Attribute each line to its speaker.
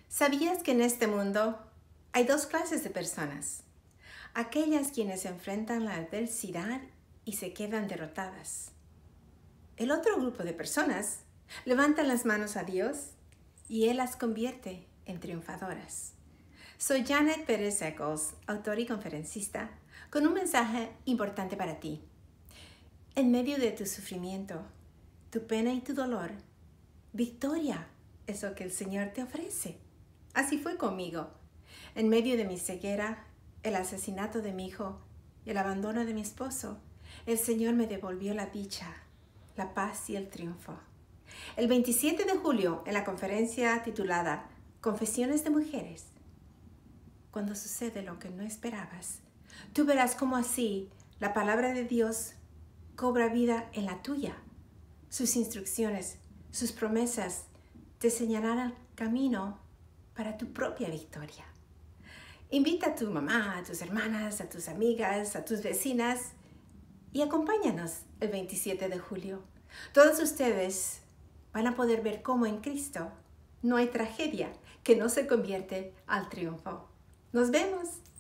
Speaker 1: ¿Sabías que en este mundo hay dos clases de personas? Aquellas quienes enfrentan la adversidad y se quedan derrotadas. El otro grupo de personas levantan las manos a Dios y Él las convierte en triunfadoras. Soy Janet Pérez Eccles, autora y conferencista, con un mensaje importante para ti. En medio de tu sufrimiento, tu pena y tu dolor, victoria es lo que el Señor te ofrece. Así fue conmigo. En medio de mi ceguera, el asesinato de mi hijo y el abandono de mi esposo, el Señor me devolvió la dicha, la paz y el triunfo. El 27 de julio, en la conferencia titulada Confesiones de Mujeres, cuando sucede lo que no esperabas, tú verás cómo así la palabra de Dios cobra vida en la tuya. Sus instrucciones, sus promesas te señalarán el camino para tu propia victoria. Invita a tu mamá, a tus hermanas, a tus amigas, a tus vecinas y acompáñanos el 27 de julio. Todos ustedes van a poder ver cómo en Cristo no hay tragedia que no se convierte al triunfo. ¡Nos vemos!